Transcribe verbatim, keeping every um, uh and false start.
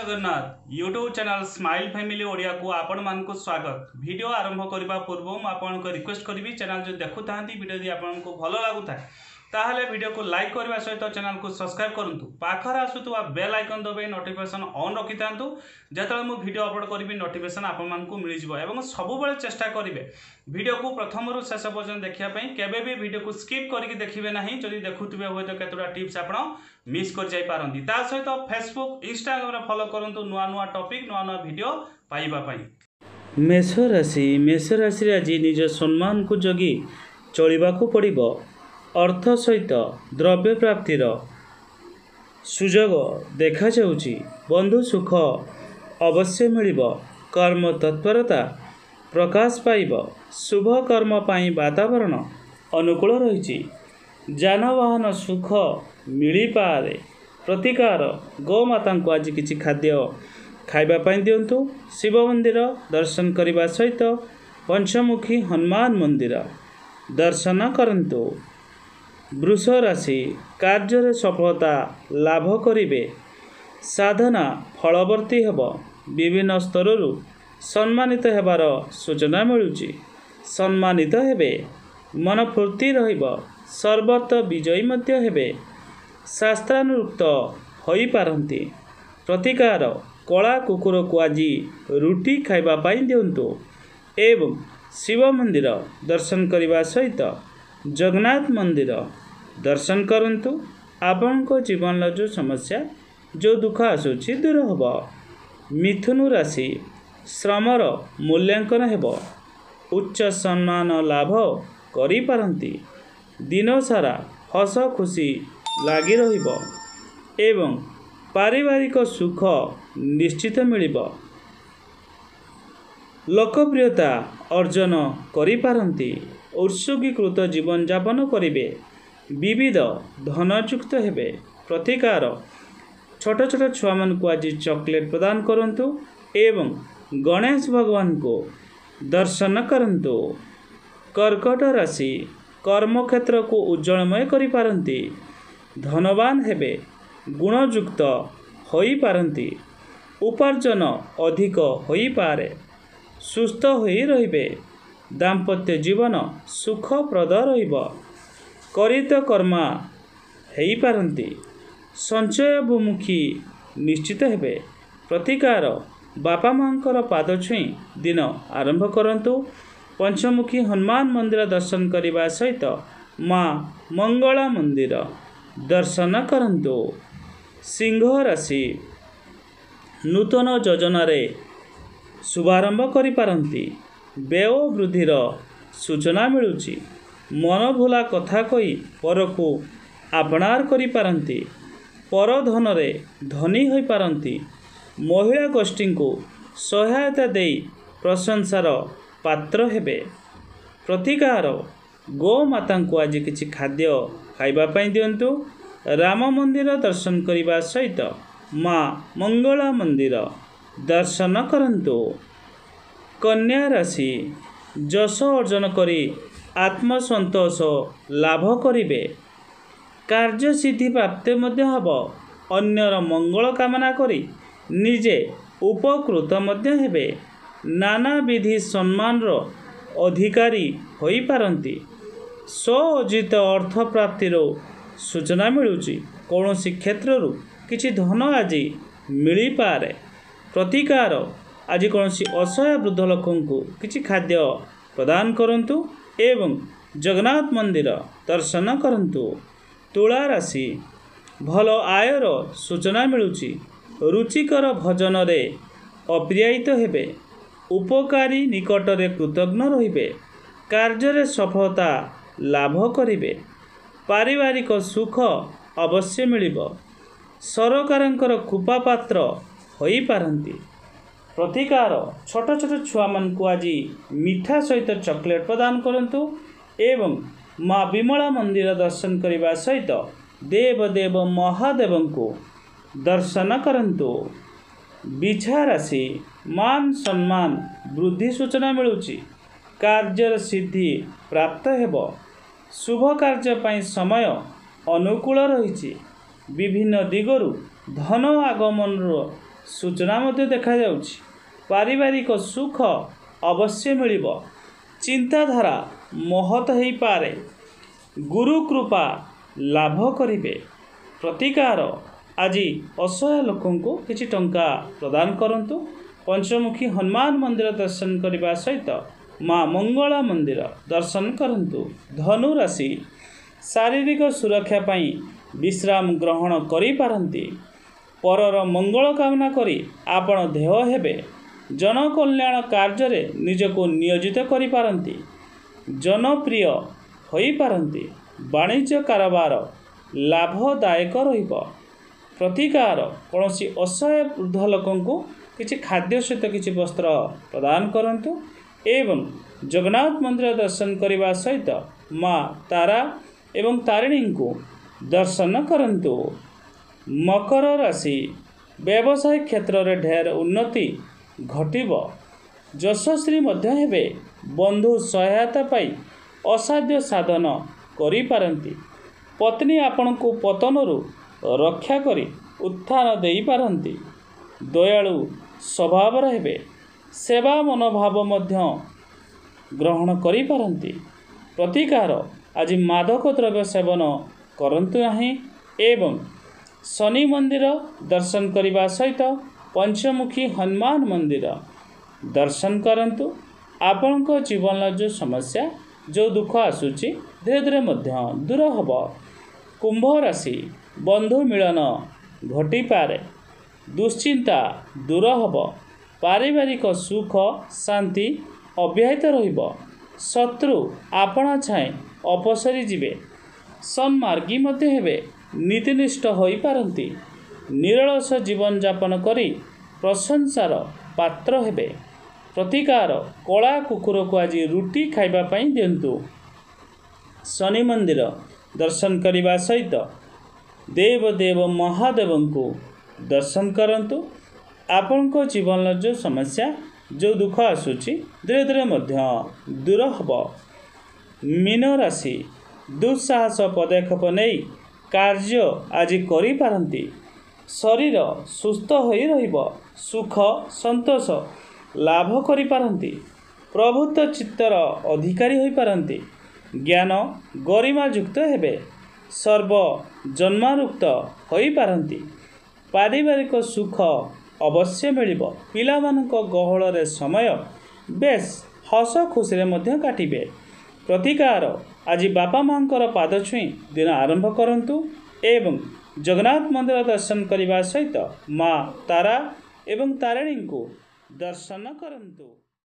Jagannath YouTube channel smile family Odia को आपण मानक स्वागत। वीडियो आरंभ करने पूर्व मुझे रिक्वेस्ट करी चैनल जो देखु था वीडियो यदि आपको भल लगुता ताहले वीडियो को लाइक करने सहित चैनल को सब्सक्राइब करूँ। पाखर आसुवा बेल आइकन दबाई नोटिफिकेशन ऑन रखि था जो मुझे वीडियो अपलोड करी नोटिफिकेशन आपको मिल जाए। सब चेष्टा करेंगे वीडियो को प्रथम रु शेष पर्यटन देखापी केवे भी वीडियो को स्किप करके देखिए ना। जदि देखुवे हूँ तो केतोटा टिप्स आप मिस कर जापारती। ता सहित फेसबुक इंस्टाग्राम फॉलो करूँ नुआ नुआ टॉपिक नुआ नुआ वीडियो पाइबापी। मेष राशि मेष राशि आज निज सम्मान को जगी चलवाक पड़ो। अर्थ सहित द्रव्य प्राप्तिर सुजोग देखा जाउची। बंधु सुख अवश्य मिलिब। कर्म तत्परता प्रकाश पाइब। शुभ कर्म पाई वातावरण अनुकूल रही। जानवाहन सुख मिली पारे। प्रतिकार गोमाता को आज किसी खाद्य खाइबापी दिंतु। शिव मंदिर दर्शन करने सहित पंचमुखी हनुमान मंदिर दर्शन करंतु। वृष राशि कार्य सफलता लाभ करिवे। साधना फलवर्ती हेब। विभिन्न स्तरु सम्मानित हेबार सूचना मिलुची। सम्मानित हेबे। मन फूर्ति रहिब। सर्वत्र विजयी मध्य हेबे। शास्त्रानुरुक्त होई पारंती। प्रतिकार कला कुकुर को आज रुटी खाइबा पाई दिंतु एवं शिव मंदिर दर्शन करने सहित जगन्नाथ मंदिर दर्शन करंतु। आपण को जीवन जो समस्या जो दुख आसूची दूर होब। मिथुन राशि श्रमर मूल्यांकन हेब। उच्च सम्मान लाभ करि पारंती। दिन सारा हस खुशी लगी रहिब एवं पारिवारिक सुख निश्चित मिलिब। लोकप्रियता अर्जन करि पारंती। उत्सर्गीकृत जीवन यापन करिवे। विविध धनयुक्त हेबे। प्रतिकार छोट छोट छुआ मान को आज चॉकलेट प्रदान करंतु एवं गणेश भगवान को दर्शन करंतु। कर्कट राशि कर्मक्षेत्र को उज्जवलमय करि पारंती। धनवान हेबे। गुणयुक्त होई पारंती। उपार्जन अधिक होई पारे। सुस्थ होई रहिबे। दाम्पत्य जीवन सुखप्रद रहिब। करित कर्मा हेई पारंती। संचय भूमुखी निश्चित हेबे। प्रतिकार बापा मांकर पाद छुई दिन आरंभ करंतु। पंचमुखी हनुमान मंदिर दर्शन करने सहित माँ मंगला मंदिर दर्शन करंतु। सिंह राशि नूतन योजन शुभारंभ करि पारंती। व्यय वृद्धिर सूचना मिलुची। मन भुला कथा कही पर को आपणार करि पारंती। पर धन रे धनी होई पारंती। महिला गोष्ठी को सहायता दे प्रशंसार पात्र हेबे। प्रतिकार गोमाता को आज किसी खाद्य खाइबापी दिंतु। राम मंदिर दर्शन करने सहित माँ मंगला मंदिर दर्शन करंतु। कन्या राशि जश अर्जन करी आत्मसंतोष लाभ करिवे। कार्य सिद्धि प्राप्त मध्य हब। अन्यर मंगल कामना करी निजे उपकृत मध्य हेबे। नाना विधि सम्मान रो अधिकारी होई पारंती। स्व अर्जित अर्थ प्राप्तिर सूचना मिलुची। कौनसी क्षेत्रु किछि धन आज मिली पारे। प्रतिकार आज कौन असहाय वृद्ध लोक किसी खाद्य प्रदान करंतु एवं जगन्नाथ मंदिर दर्शन करंतु। तुला राशि भल आयर सूचना मिलुची। रुचिकर भजन रे अप्रियित हेबे। उपकारी निकट रे कृतज्ञ रहिबे। कार्य सफलता लाभ करिवे। पारिवारिक सुख अवश्य मिलिब। सरकारंकर कृपा पात्र होई पारंती। प्रतिकार छोट छोट छुआ मान को आज मिठा सहित चॉकलेट प्रदान करंतु एवं माँ विमला मंदिर दर्शन करने सहित देव देव महादेव को दर्शन करंतु। बिछा राशि मान सम्मान वृद्धि सूचना मिलुची। कार्य सिद्धि प्राप्त हेब। शुभ कार्य पाई समय अनुकूल रही। विभिन्न दिगरु धन आगमन सूचना मध्य देखा जाउछि। पारिवारिक सुख अवश्य मिलिब। चिंताधारा महत हेई पारे। गुरु कृपा लाभ करिवे। प्रतिकार आज असहाय लोकंको किछि टंका प्रदान करंतु। पंचमुखी हनुमान मंदिर दर्शन करने सहित माँ मंगला मंदिर दर्शन करंतु। धनु राशि शारीरिक सुरक्षा पाई विश्राम ग्रहण करि पारंती। परर मंगल कामना करी आपण देह हेबे। जनकल्याण कार्य रे निजको नियोजित करि पारंती। जनप्रिय होई पारंती। वाणिज्य कारोबार लाभदायक रहिब। प्रतिकार कौनसी असहाय वृद्ध लोकंको किछि खाद्य सहित किछि वस्त्र प्रदान करंतु एवं जगन्नाथ मंदिर दर्शन करने सहित माँ तारा एवं तारिणी को दर्शन करंतु। मकर राशि व्यवसाय क्षेत्र में ढेर उन्नति घटिब। यशस्वी मध्य हेबे। बंधु सहायता पाई असाध्य साधन करि पारंती। पत्नी आपण को पतनरु रक्षा करी उत्थान देई पारंती। दयालु स्वभाव हेबे। सेवा मनोभाव मध्य ग्रहण करि पारंती। प्रतिकार आज मादक द्रव्य सेवन करंतु नाही एवं शनि मंदिर दर्शन करने सहित पंचमुखी हनुमान मंदिर दर्शन करंतु। आपण जीवन जो समस्या जो दुख आसूची धीरे धीरे मध्य दूर हब। कुंभ राशि बंधु मिलन घटी पारे। दुश्चिंता दूर हब। पारिवारिक सुख शांति अव्याहित रहिब। शत्रु आपणा छाए अपसरी जिवे। सन्मार्गी मध्य हेबे। नीतिनिष्ठ होई पारंती। निरलस जीवन यापन करी प्रशंसार पात्र हेबे। प्रतिकार कला कुकुर को आज रुटी खाइबा पाई दियंतु। शनि मंदिर दर्शन करने सहित देव देव महादेव को दर्शन करंतु। आपण जीवन जो समस्या जो दुख आसूची धीरे धीरे मध्य दूर हब। मीन राशि दुस्साहस पदक्षेप नहीं कार्य आज करि पारंती। शरीर सुस्थ होई रहिब। सुख संतोष लाभ करि पारंती। प्रभुत्व चित्तर अधिकारी होई पारंती। ज्ञान गरिमा युक्त हेबे। सर्व जन्मारुक्त होई पारंती। पारिवारिक सुख अवश्य मिलिब। पिलामानक गहल रे समय बेस हस खुशी रे मध्य काटिबे। प्रतिकार आज बापा मांकर पाद छुई दिन आरंभ करंतु एवं जगन्नाथ मंदिर दर्शन करने सहित माँ तारा एवं तारिणी को दर्शन करंतु।